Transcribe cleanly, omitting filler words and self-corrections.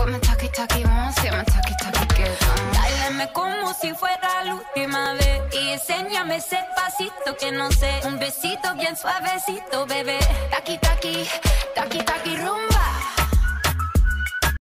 me taki taki once, yeah, me taki taki again. Báilame como si fuera la última vez y enséñame ese pasito que no sé. Un besito bien suavecito, bebé. Taki taki, taki